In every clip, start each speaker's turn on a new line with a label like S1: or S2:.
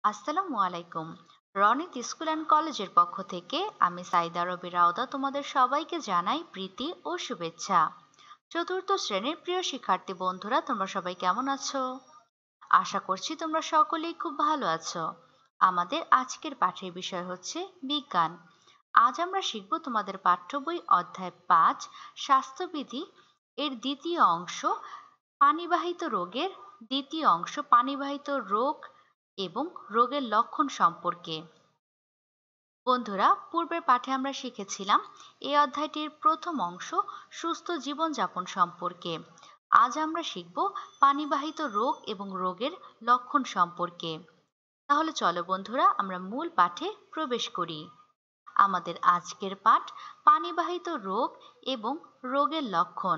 S1: আসসালামু আলাইকুম। Ronit school and কলেজের পক্ষ থেকে আমি সাইদা রবি রাওদা তোমাদের সবাইকে জানাই প্রীতি ও শুভেচ্ছা। চতুর্থ শ্রেণীর প্রিয় শিক্ষার্থী বন্ধুরা, তোমরা সবাই কেমন আছো? আশা করছি তোমরা সকলেই খুব ভালো আছো। আমাদের আজকের পাঠের বিষয় হচ্ছে বিজ্ঞান। আজ আমরা শিখব তোমাদের পাঠ্য বই অধ্যায় ৫ স্বাস্থ্যবিধি এর দ্বিতীয় অংশ পানিবাহিত রোগের দ্বিতীয় অংশ পানিবাহিত রোগ এবং রোগের লক্ষণ সম্পর্কে। বন্ধুরা, পূর্বের পাঠে আমরা শিখেছিলাম এই অধ্যায়টির প্রথম অংশ সুস্থ জীবনযাপন সম্পর্কে। আজ আমরা শিখব পানিবাহিত রোগ এবং রোগের লক্ষণ সম্পর্কে। তাহলে চলো বন্ধুরা, আমরা মূল পাঠে প্রবেশ করি। আমাদের আজকের পাঠ পানিবাহিত রোগ এবং রোগের লক্ষণ।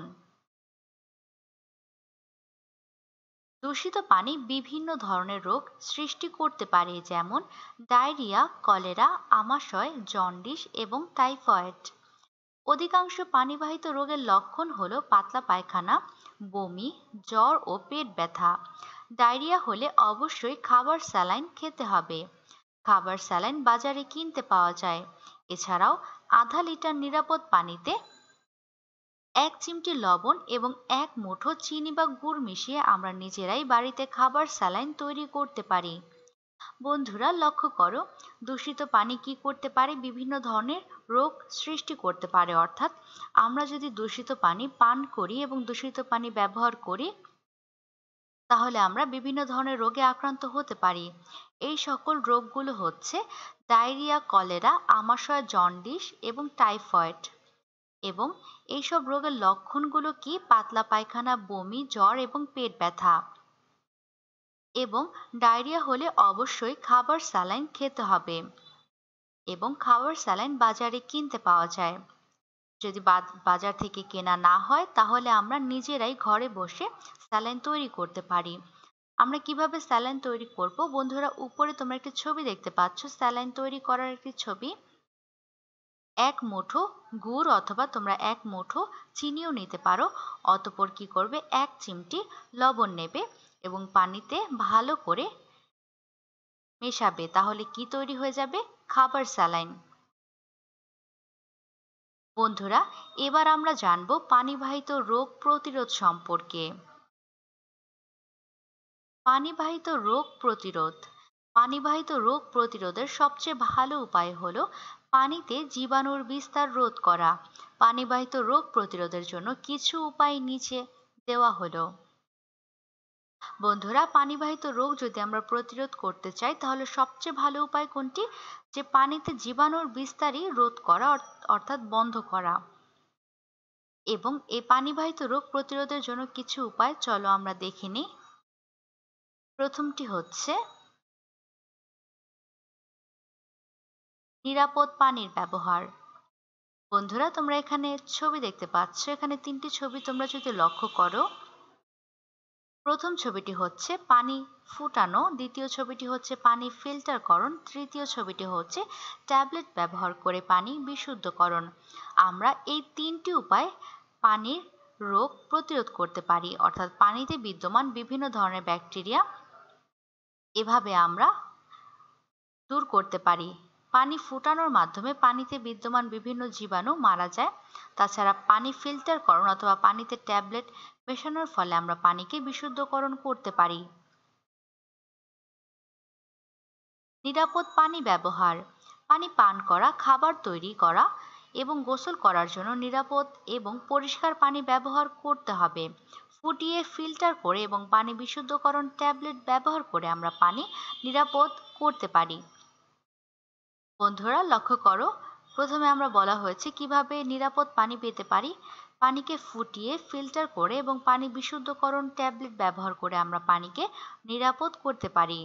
S1: দূষিত পানি বিভিন্ন ধরনের রোগ সৃষ্টি করতে পারে, যেমন ডায়রিয়া, কলেরা, আমাশয়, জন্ডিস এবং টাইফয়েড। অধিকাংশ পানিবাহিত রোগের লক্ষণ হলো পাতলা পায়খানা, বমি, জ্বর ও পেট ব্যথা। ডায়রিয়া হলে অবশ্যই খাবার স্যালাইন খেতে হবে। খাবার স্যালাইন বাজারে কিনতে পাওয়া যায়। এছাড়াও আধা লিটার নিরাপদ পানিতে ১ চিমটি লবণ এবং ১ মুঠো চিনি বা গুড় মিশিয়ে আমরা নিজেরাই বাড়িতে খাবার স্যালাইন তৈরি করতে পারি। বন্ধুরা, লক্ষ্য করো, দূষিত পানি কি করতে পারে? বিভিন্ন ধরনের রোগ সৃষ্টি করতে পারে। অর্থাৎ আমরা যদি দূষিত পানি পান করি এবং দূষিত পানি ব্যবহার করি, তাহলে আমরা বিভিন্ন ধরনের রোগে আক্রান্ত হতে পারি। এই সকল রোগগুলো হচ্ছে ডায়রিয়া, কলেরা, আমাশয়, জন্ডিস এবং টাইফয়েড। এবং এইসব রোগের লক্ষণগুলো কি? পাতলা পায়খানা, বমি, জ্বর এবং পেট ব্যথা। এবং ডায়রিয়া হলে অবশ্যই খাবার স্যালাইন খেতে হবে এবং খাবার স্যালাইন বাজারে কিনতে পাওয়া যায়। যদি বাজার থেকে কেনা না হয়, তাহলে আমরা নিজেরাই ঘরে বসে স্যালাইন তৈরি করতে পারি। আমরা কিভাবে স্যালাইন তৈরি করব? বন্ধুরা, উপরে তোমরা একটি ছবি দেখতে পাচ্ছ, স্যালাইন তৈরি করার একটি ছবি। ১ মুঠো গুড় অথবা তোমরা ১ মুঠো চিনিও নিতে পারো। অতঃপর কি করবে? ১ চিমটি লবণ নেবে এবং পানিতে ভালো করে মেশাবে। তাহলে কি তৈরি হয়ে যাবে? খাবার স্যালাইন। বন্ধুরা, এবার আমরা জানব পানিবাহিত রোগ প্রতিরোধ সম্পর্কে। পানিবাহিত রোগ প্রতিরোধ। পানিবাহিত রোগ প্রতিরোধের সবচেয়ে ভালো উপায় হলো পানিতে জীবাণুর বিস্তার রোধ করা। পানিবাহিত রোগ প্রতিরোধের জন্য কিছু উপায় নিচে দেওয়া হলো। বন্ধুরা, পানিবাহিত রোগ যদি আমরা প্রতিরোধ করতে চাই, তাহলে সবচেয়ে ভালো উপায় কোনটি? যে পানিতে জীবাণুর বিস্তারই রোধ করা, অর্থাৎ বন্ধ করা। এবং এই পানিবাহিত রোগ প্রতিরোধের জন্য কিছু উপায় চলো আমরা দেখে নিই। প্রথমটি হচ্ছে নিরাপদ পানির ব্যবহার। বন্ধুরা, তোমরা এখানে ছবি দেখতে পাচ্ছ। এখানে ৩টি ছবি তোমরা যদি লক্ষ্য করো, প্রথম ছবিটি হচ্ছে পানি ফুটানো, দ্বিতীয় ছবিটি হচ্ছে পানি ফিল্টারকরণ, তৃতীয় ছবিটি হচ্ছে ট্যাবলেট ব্যবহার করে পানি বিশুদ্ধকরণ। আমরা এই ৩টি উপায় পানির রোগ প্রতিরোধ করতে পারি। অর্থাৎ পানিতে বিদ্যমান বিভিন্ন ধরনের ব্যাকটেরিয়া এভাবে আমরা দূর করতে পারি। পানি ফুটানোর মাধ্যমে পানিতে বিদ্যমান বিভিন্ন জীবাণু মারা যায়। তাছাড়া পানি ফিল্টারকরণ অথবা পানিতে ট্যাবলেট মেশানোর ফলে আমরা পানিকে বিশুদ্ধকরণ করতে পারি। নিরাপদ পানি ব্যবহার। পানি পান করা, খাবার তৈরি করা এবং গোসল করার জন্য নিরাপদ এবং পরিষ্কার পানি ব্যবহার করতে হবে। ফুটিয়ে ফিল্টার করে এবং পানি বিশুদ্ধকরণ ট্যাবলেট ব্যবহার করে আমরা পানি নিরাপদ করতে পারি। বন্ধুরা, লক্ষ্য করো, প্রথমে আমরা বলা হয়েছে কিভাবে নিরাপদ পানি পেতে পারি। পানিকে ফুটিয়ে ফিল্টার করে এবং পানি বিশুদ্ধকরণ ট্যাবলেট ব্যবহার করে আমরা পানিকে নিরাপদ করতে পারি।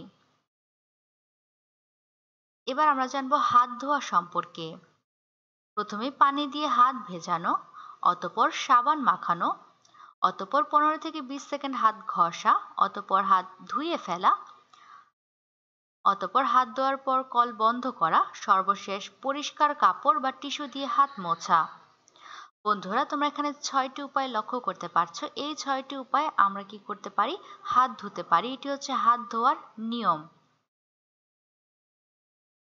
S1: এবার আমরা জানবো হাত ধোয়া সম্পর্কে। প্রথমে পানি দিয়ে হাত ভেজানো, অতঃপর সাবান মাখানো, অতঃপর ১৫ থেকে ২০ সেকেন্ড হাত ঘষা, অতঃপর হাত ধুয়ে ফেলা, অতঃপর হাত ধোয়ার পর কল বন্ধ করা, সর্বশেষ পরিষ্কার কাপড় বা টিস্যু দিয়ে হাত মোছা। বন্ধুরা, তোমরা এখানে ৬টি উপায় লক্ষ্য করতে পারছো। এই ৬টি উপায় আমরা কি করতে পারি? হাত ধুতে পারি। এটি হচ্ছে হাত ধোয়ার নিয়ম।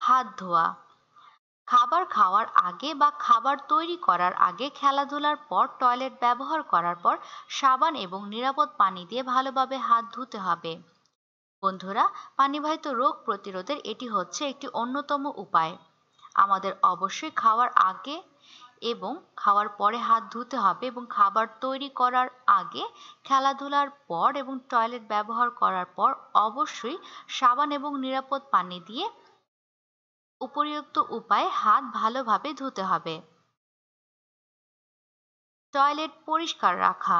S1: হাত ধোয়া। খাবার খাওয়ার আগে বা খাবার তৈরি করার আগে, খেলাধুলার পর, টয়লেট ব্যবহার করার পর সাবান এবং নিরাপদ পানি দিয়ে ভালোভাবে হাত ধুতে হবে। বন্ধুরা, পানিবাহিত রোগ প্রতিরোধের এটি হচ্ছে একটি অন্যতম উপায়। আমাদের অবশ্যই খাওয়ার আগে এবং খাওয়ার পরে হাত ধুতে হবে, এবং খাবার তৈরি করার আগে, খেলাধুলার পর এবং টয়লেট ব্যবহার করার পর অবশ্যই সাবান এবং নিরাপদ পানি দিয়ে উপরিউক্ত উপায়ে হাত ভালোভাবে ধুতে হবে। টয়লেট পরিষ্কার রাখা।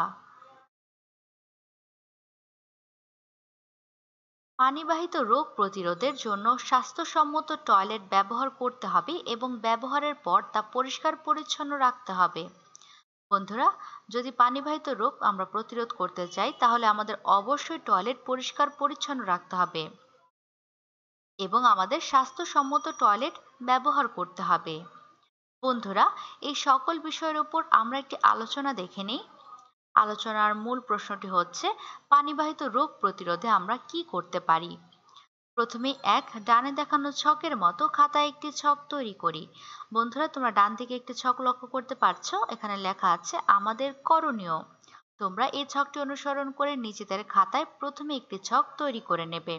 S1: পানিবাহিত রোগ প্রতিরোধের জন্য স্বাস্থ্যসম্মত টয়লেট ব্যবহার করতে হবে এবং ব্যবহারের পর তা পরিষ্কার পরিচ্ছন্ন রাখতে হবে। বন্ধুরা, যদি পানিবাহিত রোগ আমরা প্রতিরোধ করতে চাই, তাহলে আমাদের অবশ্যই টয়লেট পরিষ্কার পরিচ্ছন্ন রাখতে হবে এবং আমাদের স্বাস্থ্যসম্মত টয়লেট ব্যবহার করতে হবে। বন্ধুরা, এই সকল বিষয়ের উপর আমরা একটি আলোচনা দেখে নিই। আলোচনার মূল প্রশ্নটি হচ্ছে, পানিবাহিত রোগ প্রতিরোধে আমরা কি করতে পারি। প্রথমে ডানে দেখানো ছকের মতো খাতায় একটি ছক তৈরি করি। বন্ধুরা, তোমরা ডান দিকে একটি ছক লক্ষ্য করতে পারছো, এখানে লেখা আছে আমাদের করণীয়। তোমরা এই ছকটি অনুসরণ করে নিজেদের খাতায় প্রথমে একটি ছক তৈরি করে নেবে।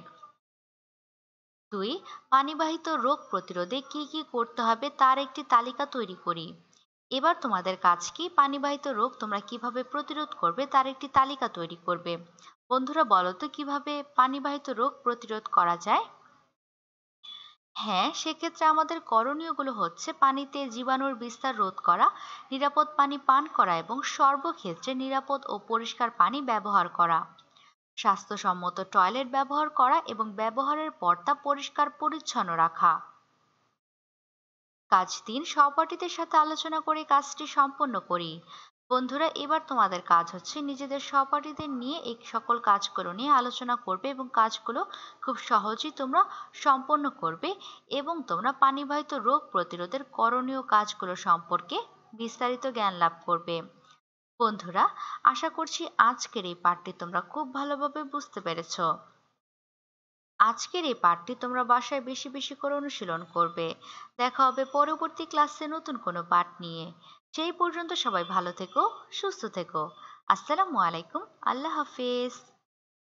S1: 2, পানিবাহিত রোগ প্রতিরোধে কি কি করতে হবে তার একটি তালিকা তৈরি করি। এবার তোমাদের কাজ কি, পানিবাহিত রোগ তোমরা কিভাবে প্রতিরোধ করবে তার একটি তালিকা তৈরি করবে। বন্ধুরা, বলো তো কিভাবে পানিবাহিত রোগ প্রতিরোধ করা যায়? হ্যাঁ, সেক্ষেত্রে আমাদের করণীয়গুলো হচ্ছে পানিতে জীবাণুর বিস্তার রোধ করা, নিরাপদ পানি পান করা এবং সর্বক্ষেত্রে নিরাপদ ও পরিষ্কার পানি ব্যবহার করা, স্বাস্থ্যসম্মত টয়লেট ব্যবহার করা এবং ব্যবহারের পর তা পরিষ্কার পরিচ্ছন্ন রাখা। কাজ 3, সহপাঠীদের সাথে আলোচনা করে কাজটি সম্পন্ন করি। বন্ধুরা, এবার তোমাদের কাজ হচ্ছে নিজেদের সহপাঠীদের নিয়ে এই সকল কাজগুলো নিয়ে আলোচনা করবে এবং কাজগুলো খুব সহজেই তোমরা সম্পন্ন করবে এবং তোমরা পানিবাহিত রোগ প্রতিরোধের করণীয় কাজগুলো সম্পর্কে বিস্তারিত জ্ঞান লাভ করবে। বন্ধুরা, আশা করছি আজকের এই পাঠটি তোমরা খুব ভালোভাবে বুঝতে পেরেছো। আজকের এই পাঠটি তোমরা বাসায় বেশি বেশি করে অনুশীলন করবে। দেখা হবে পরবর্তী ক্লাসে নতুন কোনো পাঠ নিয়ে। সেই পর্যন্ত সবাই ভালো থেকো, সুস্থ থেকো। আসসালামু আলাইকুম। আল্লাহ হাফেজ।